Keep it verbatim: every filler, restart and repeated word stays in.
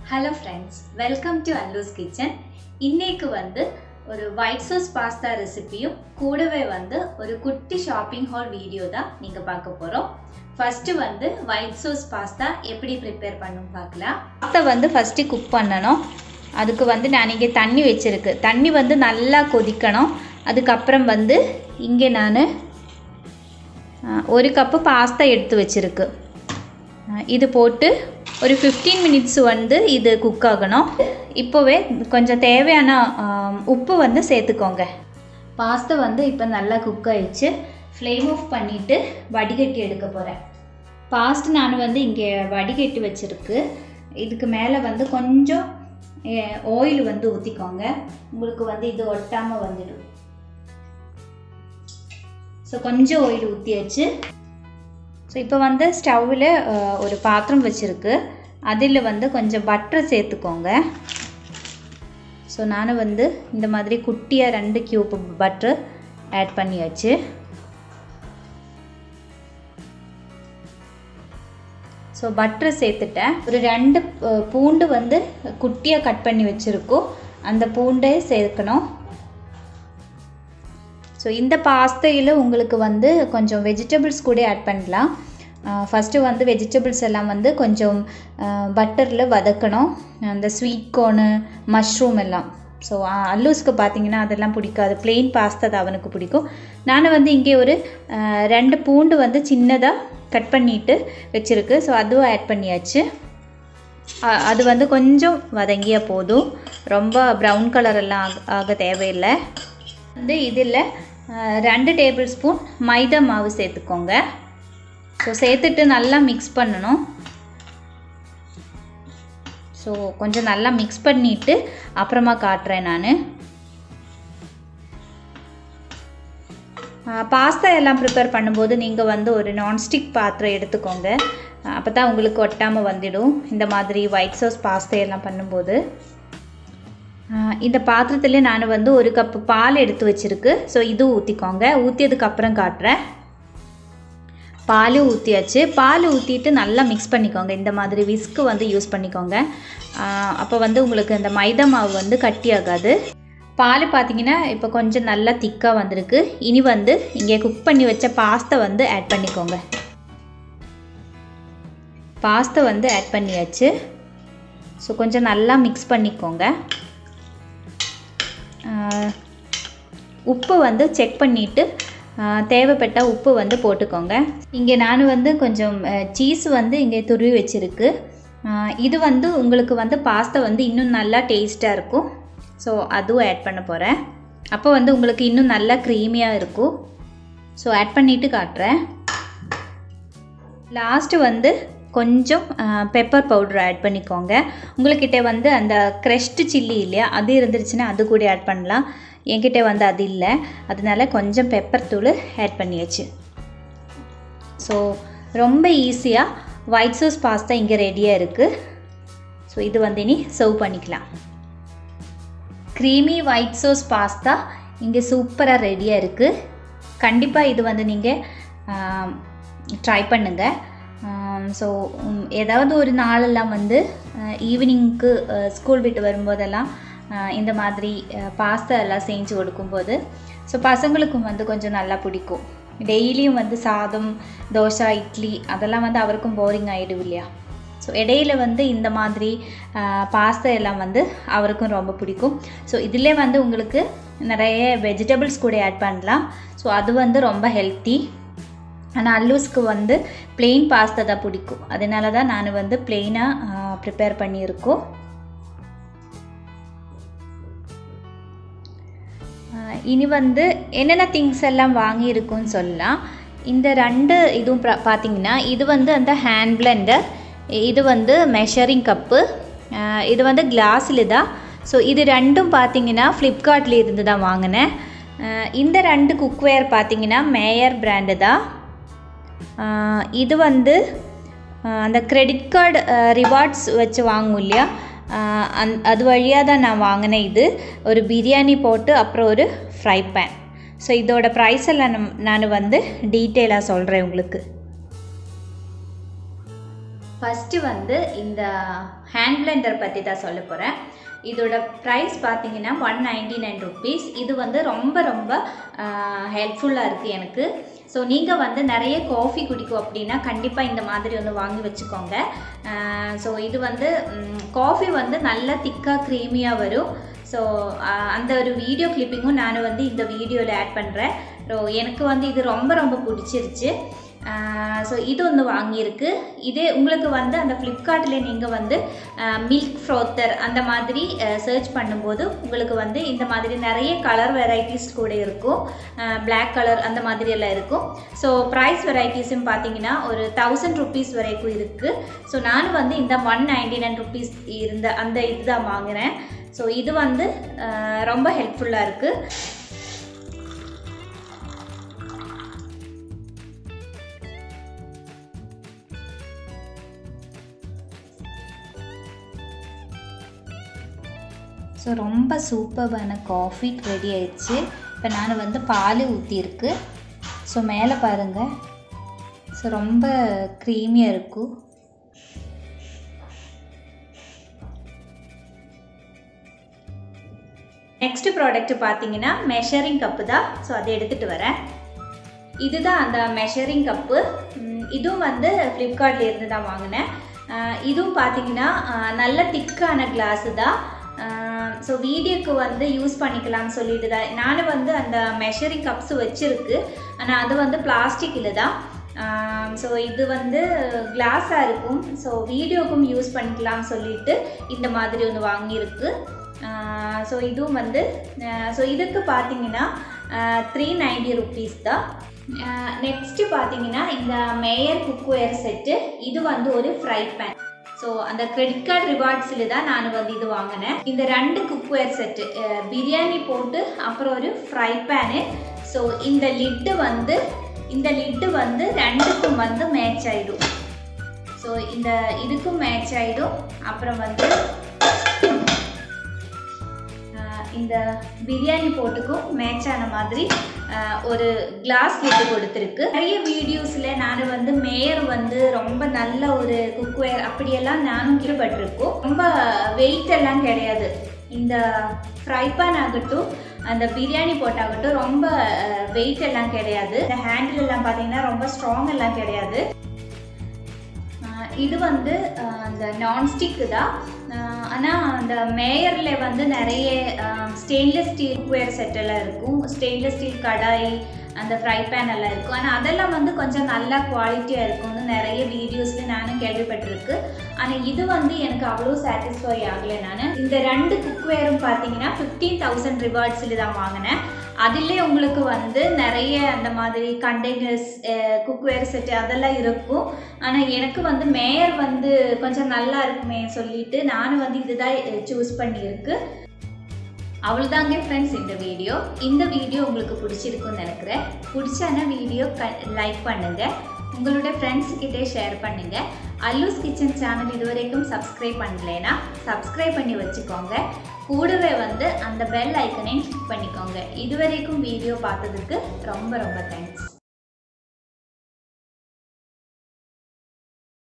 Hello friends, welcome to Allu's Kitchen. இன்னைக்கு வந்து ஒரு white sauce pasta ரெசிபியும் கூடவே வந்து ஒரு குட்டி ஷாப்பிங் ஹால் வீடியோ தான் நீங்க பார்க்க போறோம். ஃபர்ஸ்ட் வந்து white sauce pasta எப்படி prepare பண்ணனும் பார்க்கலாம். pasta வந்து ஃபர்ஸ்ட் குக் பண்ணனும். அதுக்கு வந்து நான் இங்க தண்ணி வெச்சிருக்கு. தண்ணி வந்து நல்லா கொதிக்கணும். அதுக்கு அப்புறம் வந்து இங்க நான் ஒரு கப் பாஸ்தா எடுத்து வெச்சிருக்கு. இது போட்டு ஒரு fifteen minutes வந்து இது குக் ஆகணும். இப்போவே கொஞ்சம் தேவையான உப்பு வந்து சேர்த்துக்கோங்க. பாஸ்தா வந்து இப்போ நல்லா குக் ஆயிடுச்சு. ஃப்ளேம் ஆஃப் பண்ணிட்டு வடிகட்டி எடுக்க போறேன். பாஸ்தா நான் வந்து இங்கே வடிகட்டி வச்சிருக்கு. இதுக்கு மேலே வந்து கொஞ்சம் ஆயில் வந்து ஊற்றிக்கோங்க. உங்களுக்கு வந்து இது ஒட்டாமல் வந்துடும். ஸோ கொஞ்சம் ஆயில் ஊற்றியாச்சு. ஸோ இப்போ வந்து ஸ்டவ்வில் ஒரு பாத்திரம் வச்சுருக்கு. அதில் வந்து கொஞ்சம் பட்டர் சேர்த்துக்கோங்க. ஸோ நான் வந்து இந்த மாதிரி குட்டியாக ரெண்டு கியூப் பட்டர் ஆட் பண்ணியாச்சு. ஸோ பட்டர் சேர்த்துட்டேன். ஒரு ரெண்டு பூண்டு வந்து குட்டியாக கட் பண்ணி வச்சுருக்கோம். அந்த பூண்டே சேர்க்கணும். ஸோ இந்த பாஸ்தையில் உங்களுக்கு வந்து கொஞ்சம் வெஜிடபிள்ஸ் கூட ஆட் பண்ணலாம். ஃபஸ்ட்டு வந்து வெஜிடபிள்ஸ் எல்லாம் வந்து கொஞ்சம் பட்டரில் வதக்கணும். அந்த ஸ்வீட் கார்னு மஷ்ரூம் எல்லாம். ஸோ அல்லூஸ்க்கு பார்த்தீங்கன்னா அதெல்லாம் பிடிக்காது. பிளெயின் பாஸ்தா தான் அவனுக்கு பிடிக்கும். நான் வந்து இங்கே ஒரு ரெண்டு பூண்டு வந்து சின்னதாக கட் பண்ணிவிட்டு வச்சுருக்கு. ஸோ அதுவும் ஆட் பண்ணியாச்சு. அது வந்து கொஞ்சம் வதங்கிய போதும். ரொம்ப ப்ரௌன் கலர் எல்லாம் ஆக ஆக தேவையில்லை. வந்து இதில் ரெண்டு டேபிள் ஸ்பூன் மைதா மாவு சேர்த்துக்கோங்க. ஸோ சேர்த்துட்டு நல்லா மிக்ஸ் பண்ணணும். ஸோ கொஞ்சம் நல்லா மிக்ஸ் பண்ணிவிட்டு அப்புறமா காட்டுறேன் நான். பாஸ்தா எல்லாம் ப்ரிப்பேர் பண்ணும்போது நீங்கள் வந்து ஒரு நான்ஸ்டிக் பாத்திரம் எடுத்துக்கோங்க. அப்போ தான் உங்களுக்கு ஒட்டாமல் வந்துடும். இந்த மாதிரி ஒயிட் சாஸ் பாஸ்தா எல்லாம் பண்ணும்போது இந்த பாத்திரத்தில் நான் வந்து ஒரு கப்பு பால் எடுத்து வச்சுருக்கு. ஸோ இது ஊற்றிக்கோங்க. ஊற்றியதுக்கப்புறம் காட்டுறேன். பால் ஊற்றியாச்சு. பால் ஊற்றிட்டு நல்லா மிக்ஸ் பண்ணிக்கோங்க. இந்த மாதிரி விஸ்க்கு வந்து யூஸ் பண்ணிக்கோங்க. அப்போ வந்து உங்களுக்கு இந்த மைதா மாவு வந்து கட்டியாகாது. பால் பார்த்தீங்கன்னா இப்போ கொஞ்சம் நல்லா திக்காக வந்திருக்கு. இனி வந்து இங்கே குக் பண்ணி வச்ச பாஸ்தா வந்து ஆட் பண்ணிக்கோங்க. பாஸ்தா வந்து ஆட் பண்ணியாச்சு. ஸோ கொஞ்சம் நல்லா மிக்ஸ் பண்ணிக்கோங்க. உப்பு வந்து செக் பண்ணிவிட்டு தேவைப்பட்ட உப்பு வந்து போட்டுக்கோங்க. இங்கே நான் வந்து கொஞ்சம் சீஸ் வந்து இங்கே துருவி வச்சுருக்கு. இது வந்து உங்களுக்கு வந்து பாஸ்தா வந்து இன்னும் நல்லா டேஸ்ட்டாக இருக்கும். ஸோ அதுவும் ஆட் பண்ண போகிறேன். அப்போ வந்து உங்களுக்கு இன்னும் நல்லா க்ரீமியாக இருக்கும். ஸோ ஆட் பண்ணிவிட்டு காட்டுறேன். லாஸ்ட்டு வந்து கொஞ்சம் பெப்பர் பவுடர் ஆட் பண்ணிக்கோங்க. உங்கள்கிட்ட வந்து அந்த க்ரஷ்டு சில்லி இல்லையா, அது இருந்துருச்சுன்னா அது கூட ஆட் பண்ணலாம். என்கிட்ட வந்து அது இல்லை. அதனால கொஞ்சம் பெப்பர் தூள் ஆட் பண்ணியாச்சு. ஸோ ரொம்ப ஈஸியாக ஒயிட் சாஸ் பாஸ்தா இங்கே ரெடியாக இருக்குது. ஸோ இது வந்து இனி சர்வ் பண்ணிக்கலாம். க்ரீமி ஒயிட் சாஸ் பாஸ்தா இங்கே சூப்பராக ரெடியாக இருக்குது. கண்டிப்பாக இது வந்து நீங்கள் ட்ரை பண்ணுங்கள். ஸோ ஏதாவது ஒரு நாளெல்லாம் வந்து ஈவினிங்க்கு ஸ்கூல் விட்டு வரும்போதெல்லாம் இந்த மாதிரி பாஸ்தா எல்லாம் செஞ்சு கொடுக்கும்போது ஸோ பசங்களுக்கும் வந்து கொஞ்சம் நல்லா பிடிக்கும். டெய்லியும் வந்து சாதம், தோசை, இட்லி அதெல்லாம் வந்து அவருக்கும் போரிங் ஆகிடும் இல்லையா. ஸோ இடையில வந்து இந்த மாதிரி பாஸ்தா எல்லாம் வந்து அவருக்கும் ரொம்ப பிடிக்கும். ஸோ இதிலே வந்து உங்களுக்கு நிறைய வெஜிடபிள்ஸ் கூட ஆட் பண்ணலாம். ஸோ அது வந்து ரொம்ப ஹெல்த்தி. ஆனால் அல்லூஸ்க்கு வந்து பிளெயின் பாஸ்தா தான் பிடிக்கும். அதனால தான் நான் வந்து பிளெயினாக ப்ரிப்பேர் பண்ணியிருக்கோம். இனி வந்து என்னென்ன திங்ஸ் எல்லாம் வாங்கியிருக்குன்னு சொல்லலாம். இந்த ரெண்டு இதுவும் பார்த்தீங்கன்னா இது வந்து அந்த ஹேண்ட் பிளெண்டர், இது வந்து மெஷரிங் கப்பு, இது வந்து கிளாஸில் தான். ஸோ இது ரெண்டும் பார்த்தீங்கன்னா ஃப்ளிப்கார்ட்டில் இருந்து தான் வாங்கினேன். இந்த ரெண்டு குக்வேர் பார்த்தீங்கன்னா மேயர் பிராண்டு தான். இது வந்து அந்த கிரெடிட் கார்டு ரிவார்ட்ஸ் வச்சு வாங்கும் இல்லையா, அந் அது வழியாக தான் நான் வாங்கினேன். இது ஒரு பிரியாணி போட்டு அப்புறம் ஒரு ஃப்ரை பேன். ஸோ இதோட ப்ரைஸ் எல்லாம் நான் வந்து டீட்டெயிலாக சொல்கிறேன் உங்களுக்கு. ஃபஸ்ட்டு வந்து இந்த ஹேண்ட் பிளெண்டர் பற்றி தான் சொல்ல போகிறேன். இதோட ப்ரைஸ் பார்த்தீங்கன்னா ஒன் நைன்டி நைன் ருபீஸ். இது வந்து ரொம்ப ரொம்ப ஹெல்ப்ஃபுல்லாக இருக்குது எனக்கு. ஸோ நீங்கள் வந்து நிறைய காஃபி குடிக்கும் அப்படின்னா கண்டிப்பாக இந்த மாதிரி வந்து வாங்கி வச்சுக்கோங்க. ஸோ இது வந்து காஃபி வந்து நல்லா திக்காக க்ரீமியாக வரும். ஸோ அந்த ஒரு வீடியோ கிளிப்பிங்கும் நான் வந்து இந்த வீடியோவில் ஆட் பண்ணுறேன். ஸோ எனக்கு வந்து இது ரொம்ப ரொம்ப பிடிச்சிருச்சு. ஸோ இது ஒன்று வாங்கியிருக்கு. இதே உங்களுக்கு வந்து அந்த ஃப்ளிப்கார்ட்டில் நீங்கள் வந்து மில்க் ஃப்ரோத்தர் அந்த மாதிரி சர்ச் பண்ணும்போது உங்களுக்கு வந்து இந்த மாதிரி நிறைய கலர் வெரைட்டிஸ் கூட இருக்கும். பிளாக் கலர் அந்த மாதிரி எல்லாம் இருக்கும். ஸோ ப்ரைஸ் வெரைட்டிஸும் பார்த்தீங்கன்னா ஒரு தௌசண்ட் ருபீஸ் வரைக்கும் இருக்குது. ஸோ நான் வந்து இந்த ஒன் நைன்டி நைன் ருபீஸ் இருந்த அந்த இது தான் வாங்கினேன். ஸோ இது வந்து ரொம்ப ஹெல்ப்ஃபுல்லாக இருக்குது. ஸோ ரொம்ப சூப்பரான காஃபி ரெடி ஆயிடுச்சு. இப்போ நான் வந்து பால் ஊற்றிருக்கு. ஸோ மேலே பாருங்கள். ஸோ ரொம்ப க்ரீமியாக இருக்கும். நெக்ஸ்ட் ப்ராடக்ட் பார்த்தீங்கன்னா மெஷரிங் கப்பு தான். ஸோ அதை எடுத்துகிட்டு வரேன். இதுதான் அந்த மெஷரிங் கப்பு. இதுவும் வந்து ஃப்ளிப்கார்ட்டில் இருந்து தான் வாங்கினேன். இதுவும் பார்த்தீங்கன்னா நல்ல திக்கான கிளாஸு தான். ஸோ வீடியோக்கு வந்து யூஸ் பண்ணிக்கலாம்னு சொல்லிட்டு தான் நான் வந்து அந்த மெஷரிங் கப்ஸ் வச்சுருக்கு. ஆனால் அது வந்து பிளாஸ்டிக்கில் தான். ஸோ இது வந்து கிளாஸாக இருக்கும். ஸோ வீடியோக்கும் யூஸ் பண்ணிக்கலாம்னு சொல்லிட்டு இந்த மாதிரி ஒன்று வாங்கியிருக்கு. ஸோ இதுவும் வந்து ஸோ இதுக்கு பார்த்தீங்கன்னா த்ரீ நைன்டி ருபீஸ் தான். நெக்ஸ்ட்டு பார்த்தீங்கன்னா இந்த மேயர் குக்வேர் செட்டு. இது வந்து ஒரு ஃப்ரை பேன். ஸோ அந்த கிரெடிட் கார்டு ரிவார்ட்ஸில் தான் நான் வந்து இது வாங்கினேன். இந்த ரெண்டு குக்வேர் செட்டு, பிரியாணி போட்டு அப்புறம் ஒரு ஃப்ரை பேனு. ஸோ இந்த லிட்டு வந்து இந்த லிட்டு வந்து ரெண்டுக்கும் வந்து மேட்ச் ஆகிடும். ஸோ இந்த இதுக்கும் மேட்ச் ஆகிடும். அப்புறம் வந்து இந்த பிரியாணி போட்டுக்கும் மேட்ச் ஆன மாதிரி ஒரு கிளாஸ் லிட்டு கொடுத்துருக்கு. நிறைய வீடியோஸில் நான் வந்து மேயர் வந்து ரொம்ப நல்ல ஒரு குக்வேர் அப்படியெல்லாம் நானும் கேள்விப்பட்டிருக்கோம். ரொம்ப வெயிட் எல்லாம் கிடையாது. இந்த ஃப்ரை பேன் ஆகட்டும் அந்த பிரியாணி போட்டாகட்டும் ரொம்ப வெயிட் எல்லாம் கிடையாது. இந்த ஹேண்டில் எல்லாம் பார்த்தீங்கன்னா ரொம்ப ஸ்ட்ராங் எல்லாம் கிடையாது. இது வந்து அந்த நான்ஸ்டிக்கு தான். ஆனால் அந்த மேயரில் வந்து நிறைய ஸ்டெயின்லெஸ் ஸ்டீல் குக்வேர் செட்டெல்லாம் இருக்கும். ஸ்டெயின்லெஸ் ஸ்டீல் கடாய் அந்த ஃப்ரை பேன் எல்லாம் இருக்கும். ஆனால் அதெல்லாம் வந்து கொஞ்சம் நல்லா குவாலிட்டியாக இருக்கும்னு நிறைய வீடியோஸில் நானும் கேள்விப்பட்டிருக்கு. ஆனால் இது வந்து எனக்கு அவ்வளோ சாட்டிஸ்ஃபை ஆகலை. நான் இந்த ரெண்டு குக்வேரும் பார்த்தீங்கன்னா ஃபிஃப்டீன் தௌசண்ட் ரிவார்ட்ஸில் தான் வாங்கினேன். அதிலே உங்களுக்கு வந்து நிறைய அந்த மாதிரி கண்டெய்னர்ஸ் குக்வேர் செட்டு அதெல்லாம் இருக்கும். ஆனால் எனக்கு வந்து மேயர் வந்து கொஞ்சம் நல்லா இருக்குமே சொல்லிட்டு நான் வந்து இதுதான் சூஸ் பண்ணியிருக்கு. அவ்வளோதாங்க ஃப்ரெண்ட்ஸ் இந்த வீடியோ. இந்த வீடியோ உங்களுக்கு பிடிச்சிருக்குன்னு நினைக்கிறேன். பிடிச்சான வீடியோ க லைக் பண்ணுங்கள். உங்களோட ஃப்ரெண்ட்ஸ்கிட்டே ஷேர் பண்ணுங்கள். அல்லூஸ் கிச்சன் சேனல் இது வரைக்கும் சப்ஸ்கிரைப் பண்ணலைன்னா சப்ஸ்கிரைப் பண்ணி வச்சுக்கோங்க. கூடவே வந்து அந்த பெல் ஐக்கனையும் கிளிக் பண்ணிக்கோங்க. இது வரைக்கும் வீடியோ பார்த்ததுக்கு ரொம்ப ரொம்ப தேங்க்ஸ்.